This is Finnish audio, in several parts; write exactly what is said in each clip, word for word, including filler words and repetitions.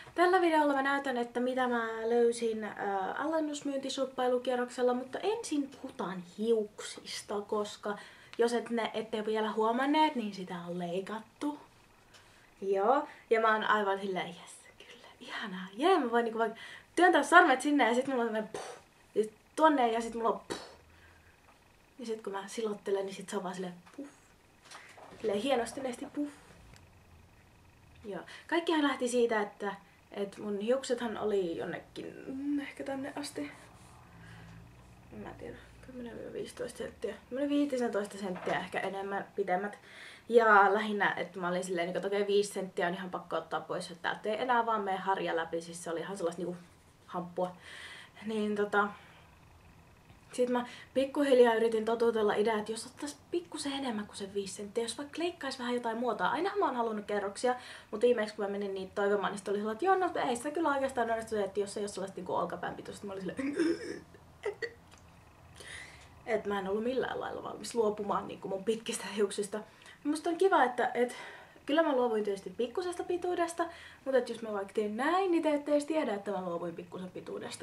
Tällä videolla mä näytän, että mitä mä löysin äh, alennusmyyntishopppailukierroksella, mutta ensin puhutaan hiuksista, koska jos et ne ette vielä huomanneet, niin sitä on leikattu. Joo, ja mä oon aivan silleen, jes, kyllä, ihanaa, jee, mä voin niinku vaikka työntää sarmet sinne ja sit mulla on semmonen puh, ja sit tuonne ja sit mulla on puh. Ja sit kun mä silottelen, niin sit se on vaan silleen puh. Silleen hienostuneesti puh. Joo, kaikkihan lähti siitä, että et mun hiuksethan oli jonnekin, mm, ehkä tänne asti. Mä en tiedä, kymmenen viisitoista senttiä. Mä olin viisitoista senttiä ehkä enemmän pidemmät. Ja lähinnä, että mä olin silleen, että okei, viisi senttiä on ihan pakko ottaa pois, että täältä ei enää vaan mene harja läpi. Siis se oli ihan sellaista niinku hamppua. Niin tota... Sitten mä pikkuhiljaa yritin totutella ideaa, että jos ottais pikkusen enemmän kuin se viisi senttiä, jos vaikka leikkais vähän jotain muotoa. Ainahan mä oon halunnut kerroksia, mutta viimeksi kun mä menin niitä toivomaan, niin sit oli sellainen, että joo, no ei sitä kyllä oikeastaan onnistu, että jos ei ole sellaista niinku olkapään pituista, mä olin silleen... Että mä en ollut millään lailla valmis luopumaan niinku mun pitkistä hiuksista. Musta on kiva, että et, kyllä mä luovuin tietysti pikkusesta pituudesta, mutta et jos mä vaikka teen näin, niin te ette edes tiedä, että mä luovuin pikkusen pituudesta.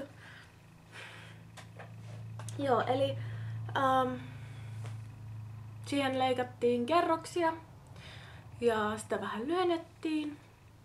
Joo, eli um, siihen leikattiin kerroksia ja sitä vähän lyhennettiin.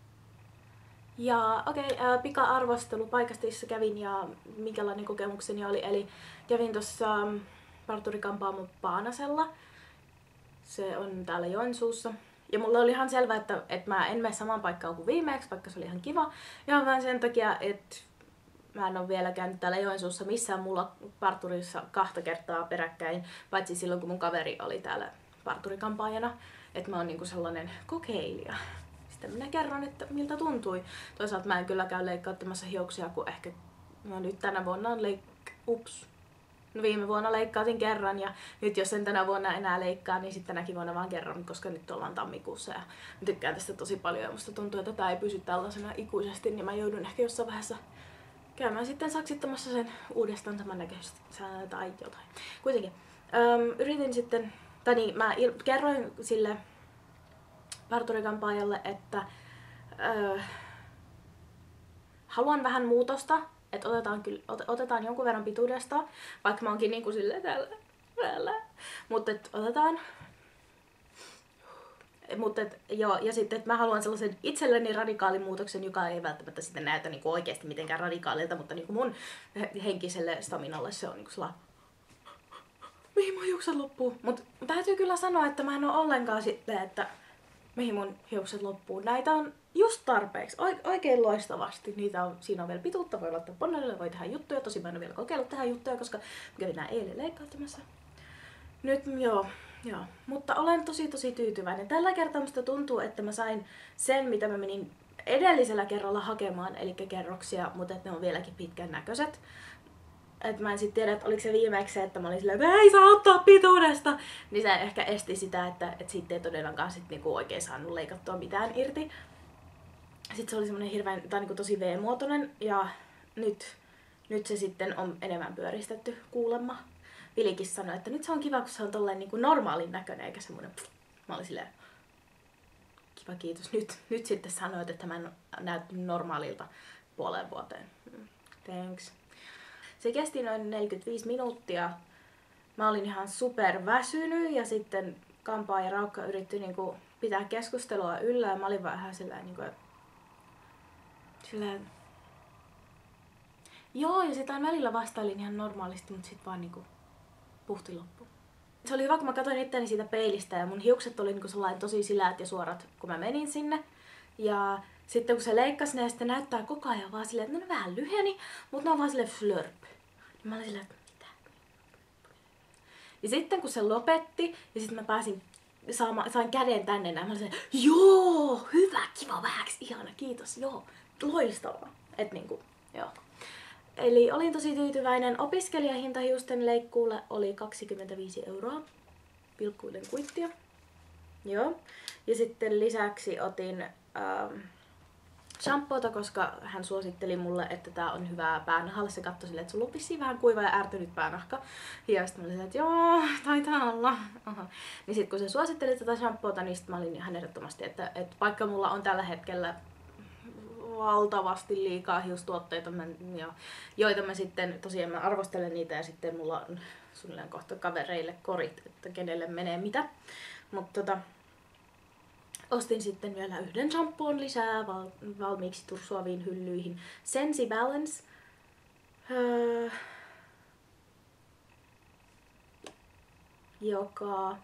Ja okei, okay, äh, pika-arvostelu paikasta, jossa kävin ja minkälainen kokemukseni oli. Eli kävin tuossa parturikampaamo Paanasella. Se on täällä Joensuussa. Ja mulla oli ihan selvä, että, että mä en mene samaan paikkaan kuin viimeksi, vaikka se oli ihan kiva. Ihan vaan sen takia, että mä en ole vielä käynyt täällä Joensuussa missään mulla parturissa kahta kertaa peräkkäin, paitsi silloin kun mun kaveri oli täällä parturikampaajana. Että mä oon niinku sellainen kokeilija. Sitten minä kerron, että miltä tuntui. Toisaalta mä en kyllä käy leikkauttamassa hiuksia, kun ehkä no nyt tänä vuonna on leik... Ups. No viime vuonna leikkaatin kerran ja nyt jos en tänä vuonna enää leikkaa, niin sitten tänäkin vuonna vaan kerran, koska nyt ollaan tammikuussa ja mä tykkään tästä tosi paljon ja musta tuntuu, että tää ei pysy tällaisena ikuisesti, niin mä joudun ehkä jossain vaiheessa käymään sitten saksittamassa sen uudestaan samannäköisesti tai jotain. Kuitenkin öm, yritin sitten, tai niin, mä il- kerroin sille parturikampaajalle, että öö, haluan vähän muutosta, että otetaan, kyllä, ot, otetaan jonkun verran pituudesta, vaikka mä oonkin niinku silleen täällä, täällä. Mutta et otetaan. Mutta et, joo, ja sitten että mä haluan sellaisen itselleni radikaalin muutoksen, joka ei välttämättä sitten näytä niinku oikeasti mitenkään radikaalilta, mutta niinku mun henkiselle staminalle se on niinku sellainen, mihin mun hiukset loppuu. Mut täytyy kyllä sanoa, että mä en oo ollenkaan sitten, että mihin mun hiukset loppuu. Näitä on just tarpeeksi, oikein loistavasti. Niitä on, siinä on vielä pituutta, voi laittaa ponnelle, voi tehdä juttuja. Tosin mä en ole vielä kokeillut tehdä juttuja, koska kävin nää eilen leikkauttamassa. Nyt joo, joo. Mutta olen tosi tosi tyytyväinen. Tällä kertaa musta tuntuu, että mä sain sen, mitä mä menin edellisellä kerralla hakemaan, eli kerroksia, mutta että ne on vieläkin pitkän näköiset. Et mä en sit tiedä, että oliko se viimeksi se, että mä olin silleen, että ei saa ottaa pituudesta. Niin se ehkä esti sitä, että, että siitä ei todellakaan sit niinku oikein saanut leikattua mitään irti. Sitten se oli semmonen hirveän, tai niinku tosi V-muotoinen ja nyt, nyt se sitten on enemmän pyöristetty kuulemma. Vilikin sanoi, että nyt se on kiva, kun se on tolleen niinku normaalin näköinen eikä semmonen pff. Mä olin silleen, kiva kiitos. Nyt, nyt sitten sanoit, että mä en näyttänyt normaalilta puoleen vuoteen. Thanks. Se kesti noin neljäkymmentäviisi minuuttia. Mä olin ihan super väsynyt ja sitten Kampaa ja Raukka yritti niinku pitää keskustelua yllä ja mä olin vähän sillä niinku, sillä joo, ja sitä välillä vastailin ihan normaalisti, mutta sit vaan niinku puhti loppu. Se oli hyvä, kun mä katsoin itteni siitä peilistä ja mun hiukset oli niinku sellainen tosi sileät ja suorat, kun mä menin sinne. Ja sitten kun se leikkasi ne ja sitten näyttää koko ajan vaan silleen, että ne vähän lyheni, mutta ne on vaan silleen flörp. Ja mä olin silleen, että mitä? Ja sitten kun se lopetti ja sitten mä pääsin saama, sain käden tänne näin, mä olin silleen, joo, hyvä, kiva, vähäksi, ihana, kiitos, joo, loistavaa. Et niinku, joo. Eli olin tosi tyytyväinen. Opiskelijahinta hiusten leikkuulle oli kaksikymmentäviisi euroa. Pilkkuiden kuittia. Joo. Ja sitten lisäksi otin ähm, shampoota, koska hän suositteli mulle, että tää on hyvää päänahalla. Se katsoi silleen, että sulla on vissiin vähän kuiva ja ärtynyt päänahka. Ja sitten mä olin silleen, että joo, taitaa olla. Aha. Niin sit kun se suositteli tätä shampoota, niin sit mä olin ihan ehdottomasti, että, että vaikka mulla on tällä hetkellä valtavasti liikaa hiustuotteita, mä, ja, joita mä sitten, tosiaan mä arvostelen niitä ja sitten mulla on suunnilleen kohta kavereille korit, että kenelle menee mitä. Mutta tota, ostin sitten vielä yhden shampoon lisää val, valmiiksi tursuaviin hyllyihin. Sensi Balance. Öö, joka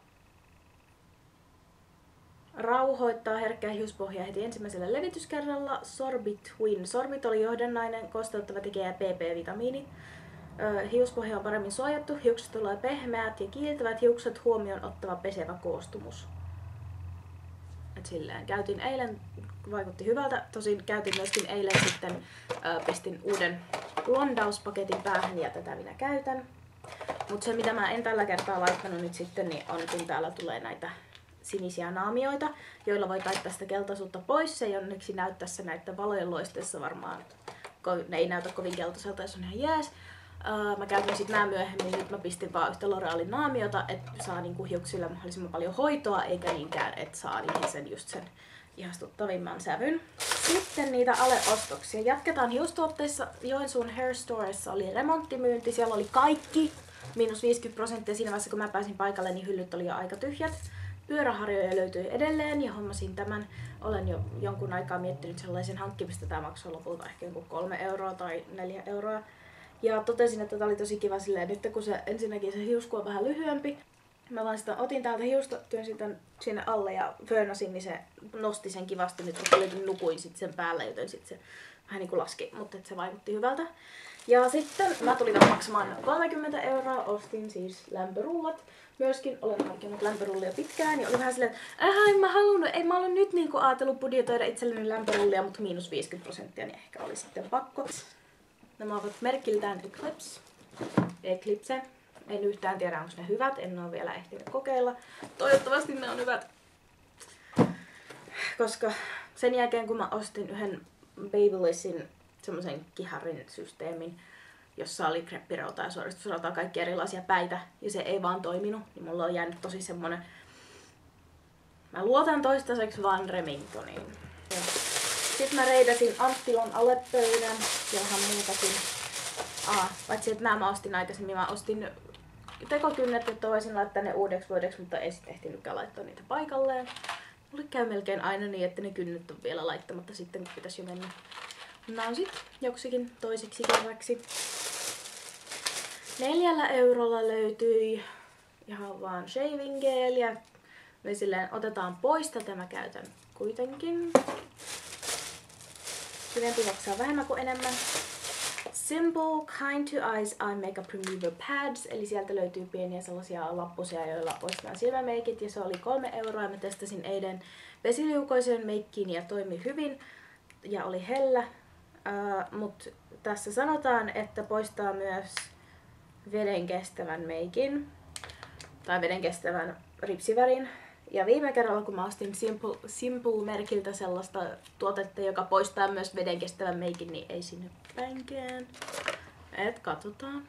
rauhoittaa herkkää hiuspohjaa heti ensimmäisellä levityskerralla. Sorbit Twin. Sorbit oli johdannainen, kosteuttava tekijä ja P P-vitamiini. Öö, hiuspohja on paremmin suojattu, hiukset tulee pehmeät ja kiiltävät, hiukset huomioon ottava pesevä koostumus. Et silleen. Käytin eilen, vaikutti hyvältä, tosin käytin myöskin eilen sitten, öö, pistin uuden blondauspaketin päähän ja tätä minä käytän. Mutta se mitä mä en tällä kertaa laittanut nyt sitten, niin on kun täällä tulee näitä sinisiä naamioita, joilla voi taittaa sitä keltaisuutta pois. Se ei onneksi näy tässä näiden valojen loisteessa varmaan. Ne ei näytä kovin keltaiselta, jos on ihan jees. Uh, mä käytin sit nää myöhemmin, nyt mä pistin vaan yhtä L'Orealin naamiota, että saa niinku hiuksilla mahdollisimman paljon hoitoa, eikä niinkään, että saa niihin sen just sen ihastuttavimman sävyn. Sitten niitä aleostoksia. Jatketaan hiustuotteissa. Joensuun Hair Storessa oli remonttimyynti, siellä oli kaikki. Miinus viisikymmentä prosenttia siinä vaiheessa, kun mä pääsin paikalle, niin hyllyt oli jo aika tyhjät. Pyöräharjoja löytyi edelleen ja hommasin tämän. Olen jo jonkun aikaa miettinyt sellaisen hankkimista. Tämä maksoi lopulta ehkä joku kolme euroa tai neljä euroa. Ja totesin, että tämä oli tosi kiva silleen, nyt kun se ensinnäkin se hiusku on vähän lyhyempi. Mä vaan sitä otin täältä hiusta, työnsin tän sinne alle ja föönasin, niin se nosti sen kivasti. Nyt kun nukuin sit sen päälle, joten sit se vähän niin kuin laski, mutta se vaikutti hyvältä. Ja sitten mä tulin maksamaan kolmekymmentä euroa, ostin siis lämpörullat. Myöskin olen hankkinut lämpörullia pitkään ja oli vähän silleen, että en mä halunnut, ei mä olen nyt niinku ajatellut budjetoida itselleni lämpörullia, mutta miinus viisikymmentä prosenttia, niin ehkä oli sitten pakko. Nämä ovat merkiltään Eclipse. Eclipse. En yhtään tiedä, onko ne hyvät, en ole vielä ehtinyt kokeilla. Toivottavasti ne on hyvät. Koska sen jälkeen kun mä ostin yhden Babylessin semmoisen kiharin systeemin, jossa oli kreppirautaa ja suoristusrautaa, kaikki erilaisia päitä, ja se ei vaan toiminut, niin mulla on jäänyt tosi semmonen... Mä luotan toistaiseksi vaan Remingtoniin. Sitten mä reidasin Anttilon alepöydän ja vähän muutakin. Aa, paitsi että nämä mä ostin aikaisemmin, mä ostin tekokynnet, että voisin laittaa ne uudeksi vuodeksi, mutta ei sitten ehtinytkään laittaa niitä paikalleen. Mulle käy melkein aina niin, että ne kynnet on vielä laittamatta sitten, kun pitäisi jo mennä. Nämä on sit joksikin toiseksi kerraksi. Neljällä eurolla löytyi ihan vaan shaving gelia. Me silleen otetaan pois, tätä mä käytän kuitenkin. Syvempi maksaa vähemmän kuin enemmän. Simple Kind to Eyes Eye Makeup Remover Pads. Eli sieltä löytyy pieniä sellaisia lappusia, joilla poistetaan silmämeikit. Ja se oli kolme euroa. Mä testasin eilen vesiliukoisen meikkiin ja toimi hyvin. Ja oli hellä. Uh, Mutta tässä sanotaan, että poistaa myös veden kestävän meikin. Tai veden kestävän ripsivärin. Ja viime kerralla, kun mä ostin Simple, Simple-merkiltä sellaista tuotetta, joka poistaa myös veden kestävän meikin, niin ei sinne päinkään. Et katsotaan.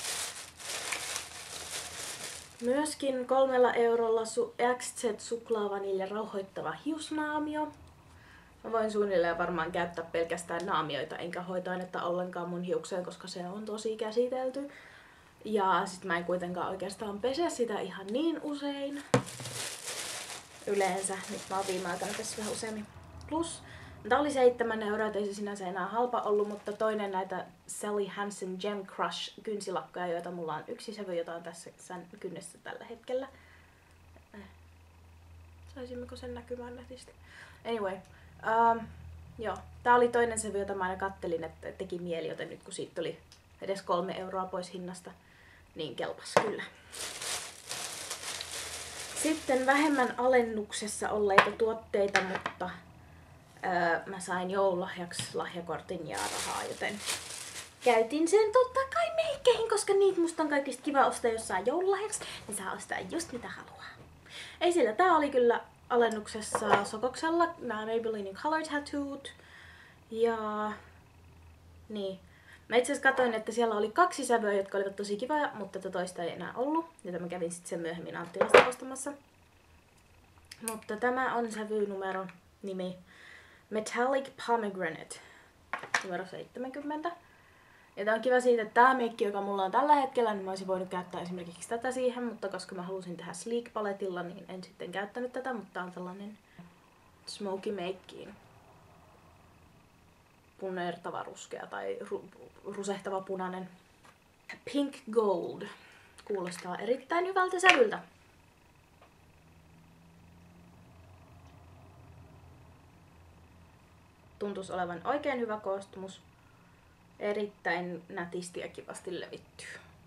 Myöskin kolmella eurolla su- X Z suklaavanilja rauhoittava hiusnaamio. Mä voin suunnilleen varmaan käyttää pelkästään naamioita, enkä hoitoainetta ollenkaan mun hiukseen, koska se on tosi käsitelty. Ja sit mä en kuitenkaan oikeastaan pese sitä ihan niin usein. Yleensä. Nyt mä oon viime aikana tässä vähän useammin. Plus, tää oli seitsemän euroa, ei se sinänsä enää halpa ollut, mutta toinen näitä Sally Hansen Gem Crush kynsilakkoja, joita mulla on yksi sävy, jota on tässä kynnessä tällä hetkellä. Eh. Saisimmeko sen näkymään netisti? Anyway. Um, joo. Tää oli toinen sävy, jota mä aina kattelin, että teki mieli, joten nyt kun siitä tuli edes kolme euroa pois hinnasta, niin kelpas kyllä. Sitten vähemmän alennuksessa olleita tuotteita, mutta öö, mä sain joululahjaksi lahjakortin ja rahaa, joten käytin sen totta kai meikkeihin, koska niitä musta on kaikista kiva ostaa, jos saa joululahjaksi, niin saa ostaa just mitä haluaa. Ei sillä, tää oli kyllä alennuksessa Sokoksella, nämä Maybelline Color Tattooed. Ja niin. Mä itse asiassa katsoin, että siellä oli kaksi sävyä, jotka olivat tosi kivoja, mutta tätä toista ei enää ollut. Joten mä kävin sitten sen myöhemmin Anttilasta ostamassa. Mutta tämä on sävynumero nimi Metallic Pomegranate. numero seitsemänkymmentä. Ja tää on kiva siitä, että tää meikki, joka mulla on tällä hetkellä, niin mä olisin voinut käyttää esimerkiksi tätä siihen, mutta koska mä halusin tehdä sleek paletilla, niin en sitten käyttänyt tätä, mutta tää on tällainen smoky meikkiin. Punertava ruskea tai ru rusehtava punainen. Pink Gold. Kuulostaa erittäin hyvältä sävyltä. Tuntuisi olevan oikein hyvä koostumus. Erittäin nätisti ja kivasti levittyy.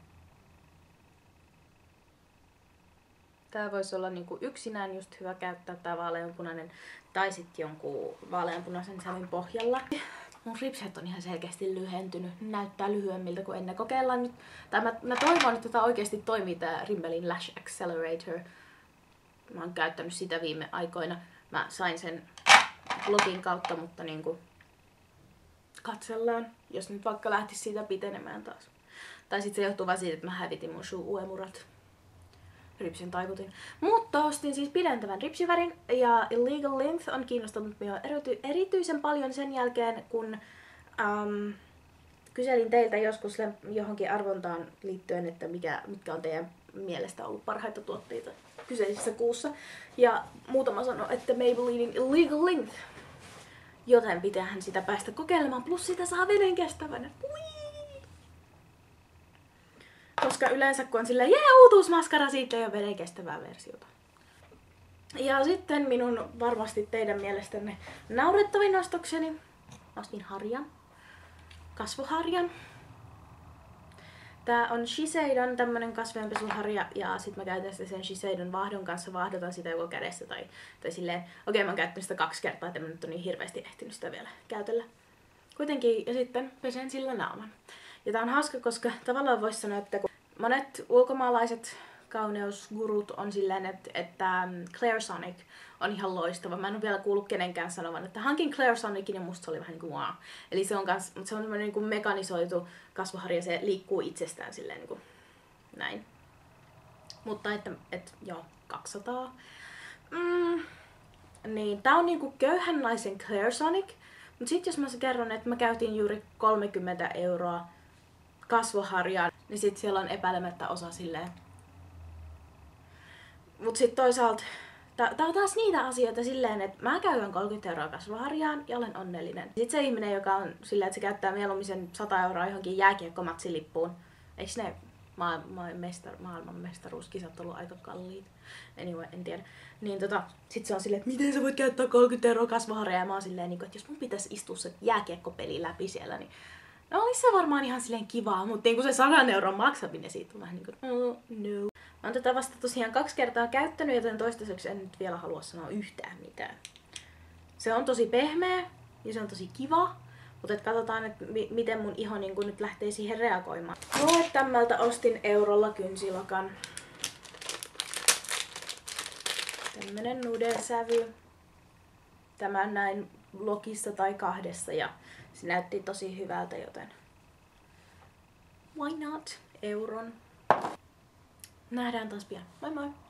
Tää voisi olla niinku yksinään just hyvä käyttää, tää vaaleanpunainen, tai sitten jonkun vaaleanpunaisen sävyn pohjalla. Mun ripset on ihan selkeästi lyhentynyt. Näyttää lyhyemmiltä kuin ennen. Kokeillaan nyt. Tai mä, mä toivon, että tämä oikeasti toimii, tää Rimmeliin Lash Accelerator. Mä oon käyttänyt sitä viime aikoina. Mä sain sen blogin kautta, mutta niinku katsellaan, jos nyt vaikka lähtisi siitä pitenemään taas. Tai sitten se johtuu vaan siitä, että mä hävitin mun Shu Uemurat. Ripsin taikutin. Mutta ostin siis pidentävän ripsivärin ja Illegal Length on kiinnostanut minua erity- erityisen paljon sen jälkeen, kun ähm, kyselin teiltä joskus johonkin arvontaan liittyen, että mikä, mitkä on teidän mielestä ollut parhaita tuotteita kyseisessä kuussa. Ja muutama sanoi, että Maybellinein Illegal Length. Joten pitäähän sitä päästä kokeilemaan, plus sitä saa veden kestävänä. Ui! Koska yleensä kun on silleen, jee, uutuusmaskara, siitä ei ole veden kestävää versiota. Ja sitten minun varmasti teidän mielestänne naurettavin ostokseni. Ostin harjan. Kasvoharjan. Tää on Shiseidan tämmönen kasvojenpesuharja ja sit mä käytän sitä sen Shiseidan vaahdon kanssa, vaahdotan sitä joko kädessä tai, tai silleen, okei okay, mä oon käyttänyt sitä kaksi kertaa, että mä nyt on niin hirveästi ehtinyt sitä vielä käytellä. Kuitenkin, ja sitten pesen sillä naaman. Ja tää on hauska, koska tavallaan voisi sanoa, että kun monet ulkomaalaiset kauneusgurut on silleen, että, että Clairsonic on ihan loistava. Mä en ole vielä kuullut kenenkään sanovan, että hankin Clairsonicin ja musta se oli vähän niin kuin wow. Eli se on, kans, se on semmoinen niin kuin mekanisoitu kasvoharja, se liikkuu itsestään silleen niin kuin näin. Mutta että, että joo, kaksisataa. Mm, niin, tää on niin kuin köyhän naisen Clairsonic. Mutta sit jos mä kerron, että mä käytin juuri kolmekymmentä euroa kasvoharjaan, niin sit siellä on epäilemättä osa silleen. Mut sit toisaalta, tää, tää on taas niitä asioita silleen, että mä käytän kolmekymmentä euroa kasvoharjaan ja olen onnellinen. Sit se ihminen, joka on silleen, että se käyttää mieluummin sen sata euroa johonkin jääkiekkomatsilippuun. Eiks ne ma- ma- mestar- maailman mestaruuskisat ollut aika kalliit? Anyway, en tiedä. Niin tota, sit se on silleen, että miten sä voit käyttää kolmekymmentä euroa kasvoharjaa? Ja mä oon silleen, että jos mun pitäisi istua se jääkiekkopeli läpi siellä, niin no olisi se varmaan ihan silleen kivaa, mutta niin kuin se sadan euron maksaminen siitä on vähän niin kuin, oh, no. Mä oon tätä vasta tosiaan kaksi kertaa käyttänyt, joten toistaiseksi en nyt vielä halua sanoa yhtään mitään. Se on tosi pehmeä ja se on tosi kiva, mutta et katsotaan, että mi- miten mun iho niin kun nyt lähtee siihen reagoimaan. Mulle tämmältä ostin eurolla kynsilakan. Tämmönen nude-sävy. Tämän näin blogissa tai kahdessa ja se näytti tosi hyvältä, joten why not? Euron. Nähdään taas pian. Moi moi!